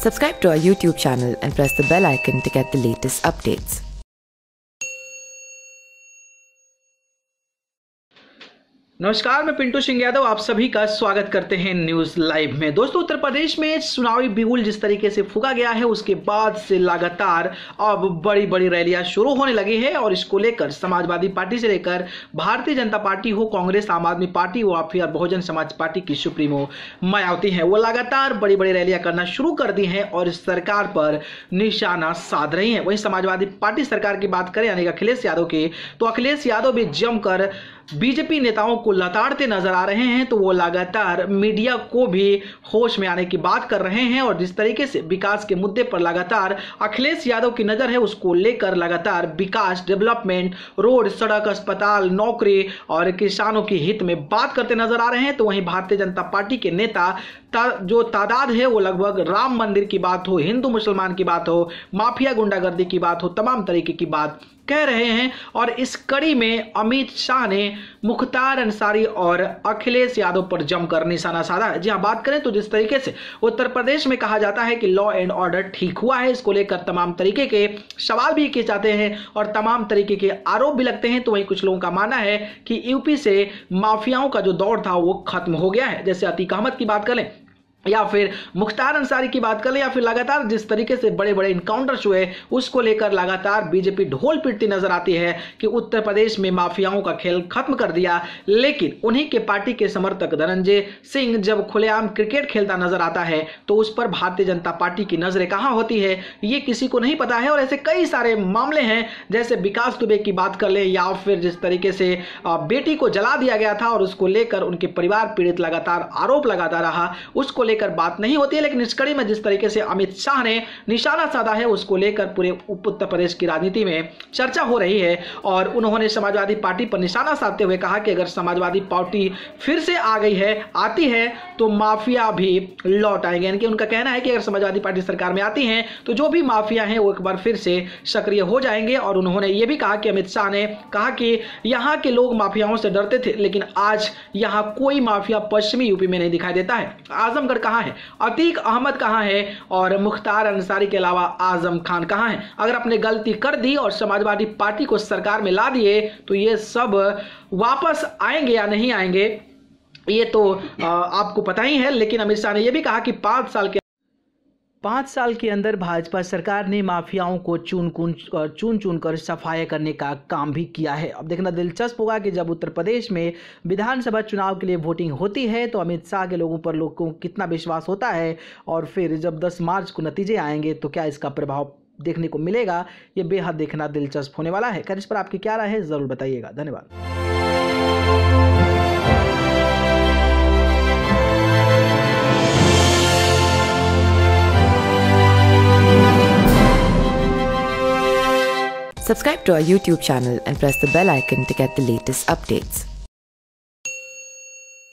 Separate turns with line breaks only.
Subscribe to our YouTube channel and press the bell icon to get the latest updates.
नमस्कार, मैं पिंटू सिंह यादव आप सभी का स्वागत करते हैं न्यूज लाइव में। दोस्तों, उत्तर प्रदेश में चुनावी बिगुल जिस तरीके से फूंका गया है उसके बाद से लगातार अब बड़ी बड़ी रैलियां शुरू होने लगी है और इसको लेकर समाजवादी पार्टी से लेकर भारतीय जनता पार्टी हो, कांग्रेस, आम आदमी पार्टी हो या फिर बहुजन समाज पार्टी की सुप्रीमो मायावती है, वो लगातार बड़ी बड़ी रैलियां करना शुरू कर दी हैं और सरकार पर निशाना साध रही है। वहीं समाजवादी पार्टी सरकार की बात करें यानी अखिलेश यादव की, तो अखिलेश यादव भी जमकर बीजेपी नेताओं को लताड़ते नजर आ रहे हैं। तो वो लगातार मीडिया को भी होश में आने की बात कर रहे हैं और जिस तरीके से विकास के मुद्दे पर लगातार अखिलेश यादव की नजर है उसको लेकर लगातार विकास, डेवलपमेंट, रोड, सड़क, अस्पताल, नौकरी और किसानों के हित में बात करते नजर आ रहे हैं। तो वहीं भारतीय जनता पार्टी के नेता जो तादाद है वो लगभग राम मंदिर की बात हो, हिंदू मुसलमान की बात हो, माफिया गुंडागर्दी की बात हो, तमाम तरीके की बात कह रहे हैं। और इस कड़ी में अमित शाह ने मुख्तार अंसारी और अखिलेश यादव पर जमकर निशाना साधा है। जी हां, बात करें तो जिस तरीके से उत्तर प्रदेश में कहा जाता है कि लॉ एंड ऑर्डर ठीक हुआ है, इसको लेकर तमाम तरीके के सवाल भी किए जाते हैं और तमाम तरीके के आरोप भी लगते हैं। तो वहीं कुछ लोगों का मानना है कि यूपी से माफियाओं का जो दौर था वो खत्म हो गया है। जैसे अतीक अहमद की बात करें या फिर मुख्तार अंसारी की बात करें या फिर लगातार जिस तरीके से बड़े बड़े इनकाउंटर्स हुए उसको लेकर लगातार बीजेपी ढोल पीटती नजर आती है कि उत्तर प्रदेश में माफियाओं का खेल खत्म कर दिया। लेकिन उन्हीं के पार्टी के समर्थक धनंजय सिंह जब खुलेआम क्रिकेट खेलता नजर आता है तो उस पर भारतीय जनता पार्टी की नजरें कहां होती है ये किसी को नहीं पता है। और ऐसे कई सारे मामले हैं, जैसे विकास दुबे की बात कर ले या फिर जिस तरीके से बेटी को जला दिया गया था और उसको लेकर उनके परिवार पीड़ित लगातार आरोप लगाता रहा, उसको लेकर बात नहीं होती है। लेकिन इस कड़ी में जिस तरीके से अमित शाह ने निशाना साधा है उसको लेकर पूरे उत्तर प्रदेश की राजनीति में चर्चा हो रही है और उन्होंने समाजवादी पार्टी पर निशाना साधते हुए कहा कि अगर समाजवादी पार्टी फिर से आ गई है, आती है तो माफिया भी लौट आएंगे। यानी कि उनका कहना है कि अगर समाजवादी पार्टी सरकार में आती है तो जो भी माफिया हैं वो एक बार फिर से सक्रिय हो जाएंगे। और उन्होंने ये भी कहा कि अमित शाह ने कहा कि यहां के लोग माफियाओं से डरते थे लेकिन आज यहां कोई माफिया पश्चिमी यूपी में नहीं दिखाई देता है। आजमगढ़ कहां है, अतीक अहमद कहां है और मुख्तार अंसारी के अलावा आजम खान कहां है। अगर आपने गलती कर दी और समाजवादी पार्टी को सरकार में ला दिए तो ये सब वापस आएंगे या नहीं आएंगे ये तो आपको पता ही है। लेकिन अमित शाह ने यह भी कहा कि 5 साल के अंदर भाजपा सरकार ने माफियाओं को चुन चुन कर सफाया करने का काम भी किया है। अब देखना दिलचस्प होगा कि जब उत्तर प्रदेश में विधानसभा चुनाव के लिए वोटिंग होती है तो अमित शाह के लोगों को कितना विश्वास होता है और फिर जब 10 मार्च को नतीजे आएंगे तो क्या इसका प्रभाव देखने को मिलेगा, ये बेहद देखना दिलचस्प होने वाला है। खैर, इस पर आपकी क्या राय है ज़रूर बताइएगा। धन्यवाद।
Subscribe to our YouTube channel and press the bell icon to get the latest updates.